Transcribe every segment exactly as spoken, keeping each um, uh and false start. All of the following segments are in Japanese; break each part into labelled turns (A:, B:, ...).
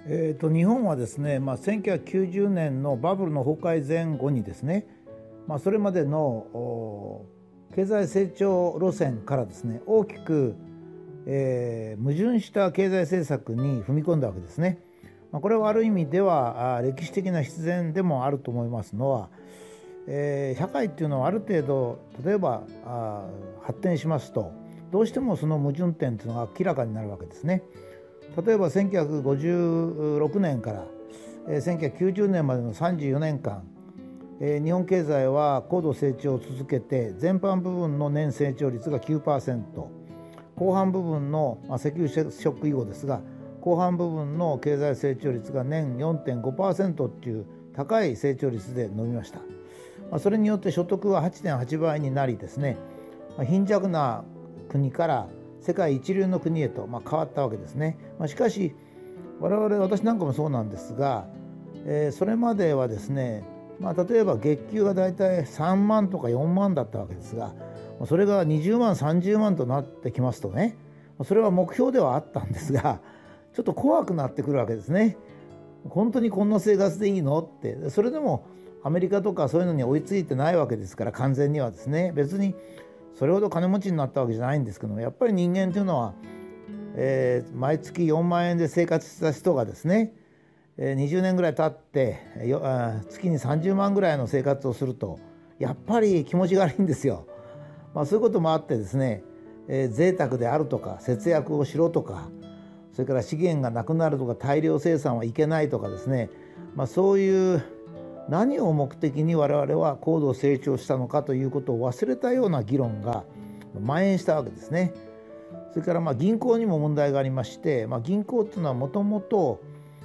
A: えーと、日本はですね、まあ、せんきゅうひゃくきゅうじゅうねんのバブルの崩壊前後にですね、まあ、それまでの経済成長路線からですね大きく、えー矛盾した経済政策に踏み込んだわけですね。まあ、これはある意味ではあ歴史的な必然でもあると思いますのは、えー社会っていうのはある程度例えばあ発展しますとどうしてもその矛盾点っていうのが明らかになるわけですね。例えばせんきゅうひゃくごじゅうろくねんから、えーせんきゅうひゃくきゅうじゅうねんまでのさんじゅうよねんかん、えー日本経済は高度成長を続けて全般部分の年成長率が きゅうパーセント、 後半部分の、まあ、石油ショック以後ですが後半部分の経済成長率が年 よんてんごパーセント っていう高い成長率で伸びました。まあ、それによって所得は はちてんはちばいになりですね、まあ、貧弱な国から世界一流の国へと、まあ、変わったわけですね。まあ、しかし我々私なんかもそうなんですが、えーそれまではですね、まあ、例えば月給がだいたいさんまんとかよんまんだったわけですがそれがにじゅうまんさんじゅうまんとなってきますとね、それは目標ではあったんですがちょっと怖くなってくるわけですね。本当にこんな生活でいいのって。それでもアメリカとかそういうのに追いついてないわけですから、完全にはですね別にそれほど金持ちになったわけじゃないんですけども、やっぱり人間というのは、えー毎月よんまん円で生活した人がですね、えーにじゅうねんぐらい経ってよあ月にさんじゅうまんぐらいの生活をするとやっぱり気持ちが悪いんですよ。まあ、そういうこともあってですね、えー贅沢であるとか節約をしろとか、それから資源がなくなるとか大量生産はいけないとかですね、まあ、そういう何を目的に我々は高度成長したのかということを忘れたような議論が蔓延したわけですね。それからまあ銀行にも問題がありまして、まあ、銀行っていうのはもともと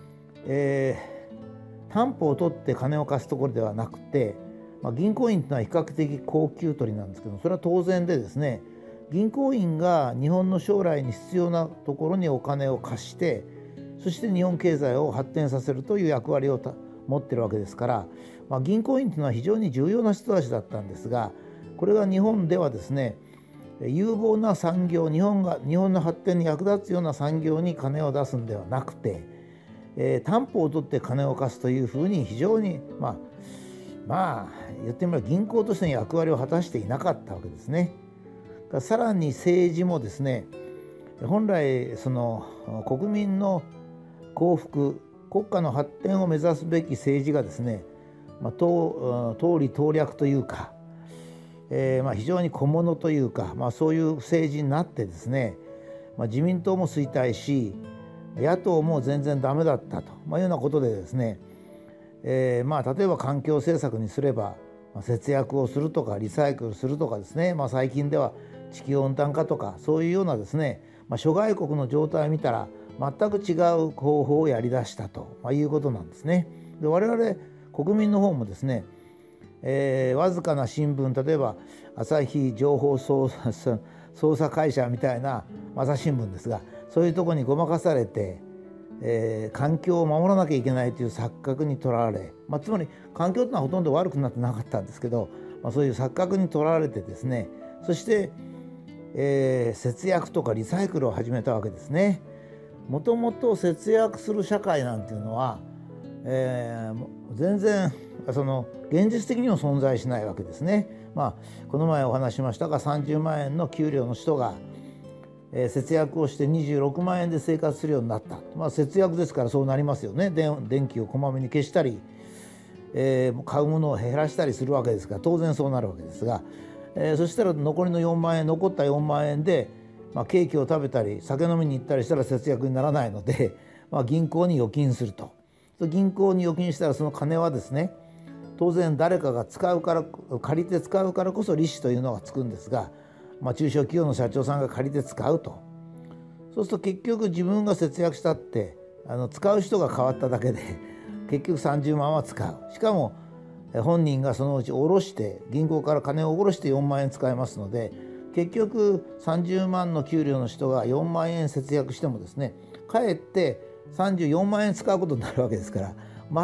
A: 担保を取って金を貸すところではなくて、まあ、銀行員というのは比較的高給取りなんですけど、それは当然でですね、銀行員が日本の将来に必要なところにお金を貸して、そして日本経済を発展させるという役割を持ってるわけですから、まあ、銀行員というのは非常に重要な人たちだったんですが、これが日本ではですね、有望な産業、日本が日本の発展に役立つような産業に金を出すんではなくて、えー担保を取って金を貸すというふうに非常にまあまあ言ってみれば銀行としての役割を果たしていなかったわけですね。さらに政治もですね、本来その国民の幸福、国家の発展を目指すべき政治がですね、まあ、党党利党略というか、えーまあ非常に小物というか、まあ、そういう政治になってですね、まあ、自民党も衰退し野党も全然ダメだったと、まあ、いうようなことでですね、えーまあ例えば環境政策にすれば、まあ、節約をするとかリサイクルするとかですね、まあ、最近では地球温暖化とかそういうようなですね、まあ、諸外国の状態を見たら全く違う方法をやりだしたと、まあ、いうことなんですね。で我々国民の方もですね、えーわずかな新聞、例えば朝日情報操作捜査会社みたいな朝日新聞ですが、そういうところにごまかされて、えー環境を守らなきゃいけないという錯覚にとらわれ、まあ、つまり環境というのはほとんど悪くなってなかったんですけど、まあ、そういう錯覚にとらわれてですね、そして、えー節約とかリサイクルを始めたわけですね。もともと節約する社会なんていうのは、えー全然その現実的にも存在しないわけですね。まあ、この前お話ししましたがさんじゅうまん円の給料の人が、えー節約をしてにじゅうろくまん円で生活するようになった、まあ、節約ですからそうなりますよね。電電気をこまめに消したり、えー買うものを減らしたりするわけですから当然そうなるわけですが、えーそしたら残りのよんまん円、残ったよんまん円で、まあ、ケーキを食べたり酒飲みに行ったりしたら節約にならないので、まあ、銀行に預金すると。銀行に預金したらその金はですね、当然誰かが使うから借りて使うからこそ利子というのがつくんですが、まあ、中小企業の社長さんが借りて使うと。そうすると結局自分が節約したってあの使う人が変わっただけで結局さんじゅうまんは使う。しかも本人がそのうち下ろして銀行から金を下ろしてよんまん円使えますので、結局さんじゅうまんの給料の人がよんまん円節約してもですね、かえってさんじゅうよんまん円使うことになるわけですから、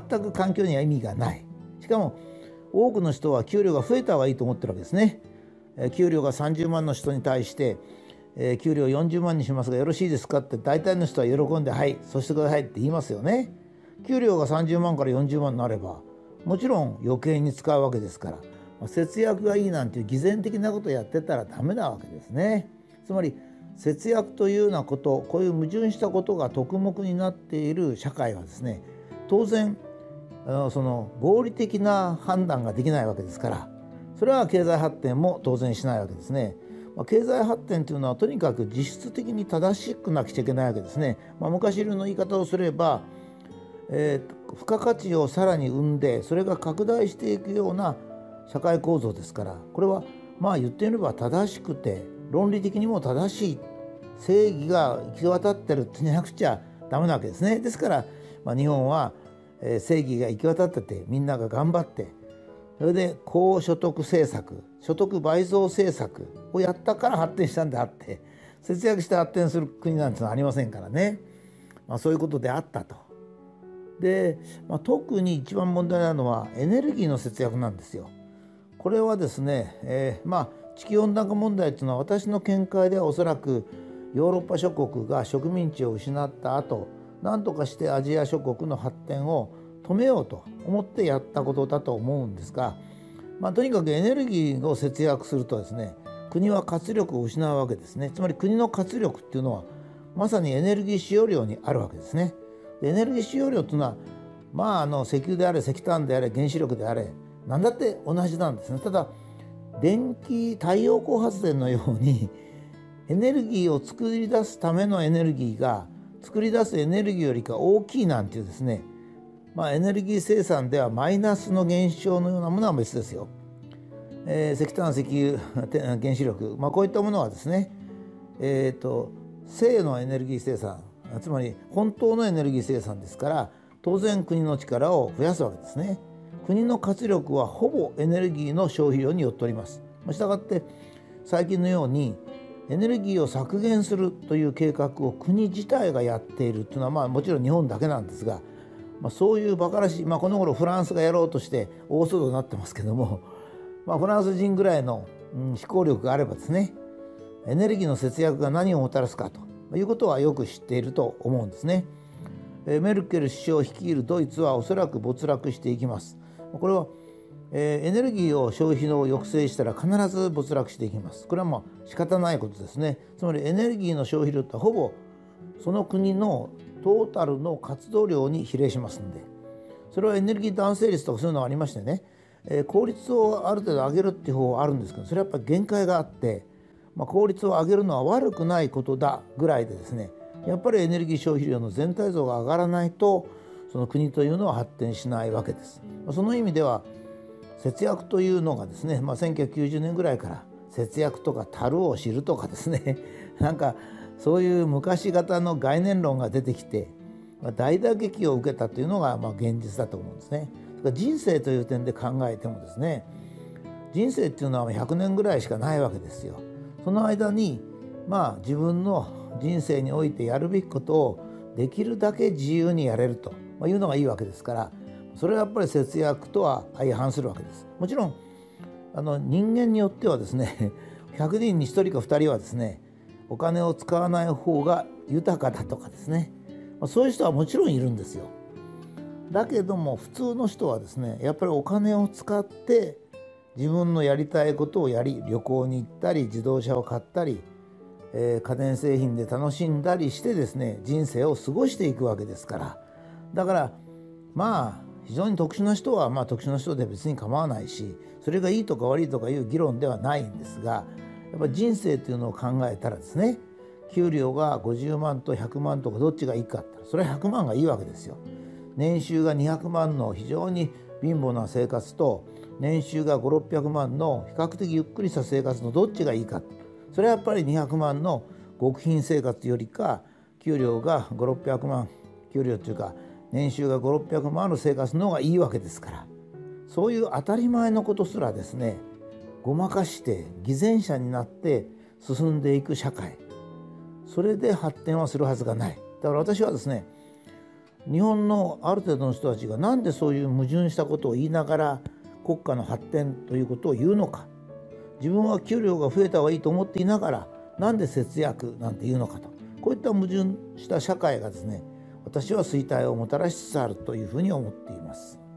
A: 全く環境には意味がない。しかも多くの人は給料が増えた方がいいと思ってるわけですね。給料がさんじゅうまんの人に対してえー、給料よんじゅうまんにしますがよろしいですかって大体の人は喜んではいそうしてくださいって言いますよね。給料がさんじゅうまんからよんじゅうまんになればもちろん余計に使うわけですから、節約がいいなんていう偽善的なことをやってたらダメなわけですね。つまり節約というようなこと、こういう矛盾したことが特目になっている社会はですね、当然その合理的な判断ができないわけですから、それは経済発展も当然しないわけですね。まあ、経済発展というのはとにかく実質的に正しくなくちゃいけないわけですね。まあ、昔流の言い方をすれば、えー、付加価値をさらに生んでそれが拡大していくような社会構造ですから、これはまあ言ってみれば正しくて論理的にも正しい正義が行き渡ってるってじゃなくちゃダメなわけですね。ですから、まあ、日本は正義が行き渡っててみんなが頑張って、それで高所得政策、所得倍増政策をやったから発展したんであって、節約して発展する国なんてのはありませんからね。まあ、そういうことであったと。で、まあ、特に一番問題なのはエネルギーの節約なんですよ。これはですね、えー、まあ地球温暖化問題というのは私の見解ではおそらくヨーロッパ諸国が植民地を失った後、何とかしてアジア諸国の発展を止めようと思ってやったことだと思うんですが、まあ、とにかくエネルギーを節約するとですね、国は活力を失うわけですね。つまり国の活力っていうのはまさにエネルギー使用量にあるわけですね。でエネルギー使用量というのは、まあ、あの石油であれ石炭であれ原子力であれ何だって同じなんですね。ただ電気太陽光発電のようにエネルギーを作り出すためのエネルギーが作り出すエネルギーよりか大きいなんていうですね、まあ、エネルギー生産ではマイナスの現象のようなものは別ですよ。えー、石炭石油原子力、まあ、こういったものはですね、えーと、正のエネルギー生産、つまり本当のエネルギー生産ですから、当然国の力を増やすわけですね。国の活力はほぼエネルギーの消費量によっております。したがって最近のようにエネルギーを削減するという計画を国自体がやっているというのは、まあもちろん日本だけなんですが、まあ、そういう馬鹿らしい、まあ、この頃フランスがやろうとして大騒動になってますけども、まあ、フランス人ぐらいの、うん、思考力があればですね、エネルギーの節約が何をもたらすかということはよく知っていると思うんですね。メルケル首相率いるドイツはおそらく没落していきます。これはエネルギーを消費の抑制したら必ず没落していきます。これはまあ仕方ないことですね。つまりエネルギーの消費量ってほぼその国のトータルの活動量に比例しますので、それはエネルギー弾性率とかそういうのがありましてね、効率をある程度上げるっていう方はあるんですけど、それはやっぱり限界があって、まあ、効率を上げるのは悪くないことだぐらいでですね、やっぱりエネルギー消費量の全体像が上がらないとその国というのは発展しないわけです。その意味では節約というのがですね、まあ、せんきゅうひゃくきゅうじゅうねんぐらいから節約とか樽を知るとかですねなんかそういう昔型の概念論が出てきて、まあ、大打撃を受けたというのがまあ現実だと思うんですね。人生という点で考えてもですね、人生っていうのはひゃくねんぐらいしかないわけですよ。その間にまあ自分の人生においてやるべきことをできるだけ自由にやれるというのがいいわけですから、それはやっぱり節約とは相反するわけです。もちろんあの人間によってはですねひゃくにんにひとりかふたりはですね、お金を使わない方が豊かだとかですね、そういう人はもちろんいるんですよ。だけども普通の人はですね、やっぱりお金を使って自分のやりたいことをやり、旅行に行ったり自動車を買ったり、えー、家電製品で楽しんだりしてですね、人生を過ごしていくわけですから、だからまあ非常に特殊な人はまあ特殊な人で別に構わないし、それがいいとか悪いとかいう議論ではないんですが、やっぱり人生というのを考えたらですね、給料がごじゅうまんとひゃくまんとかどっちがいいかって、それはひゃくまんがいいわけですよ。年収がにひゃくまんの非常に貧乏な生活と年収がごひゃくろっぴゃくまんの比較的ゆっくりした生活のどっちがいいか、それはやっぱりにひゃくまんの極貧生活よりか、給料がごひゃくろっぴゃくまん、給料というか年収がごひゃくろっぴゃくまんある生活の方がいいわけですから、そういう当たり前のことすらですね、ごまかして偽善者になって進んでいく社会、それで発展はするはずがない。だから私はですね、日本のある程度の人たちがなんでそういう矛盾したことを言いながら国家の発展ということを言うのか、自分は給料が増えた方がいいと思っていながら、 なんで節約なんて言うのかと、こういった矛盾した社会がですね、私は衰退をもたらしつつあるというふうに思っています。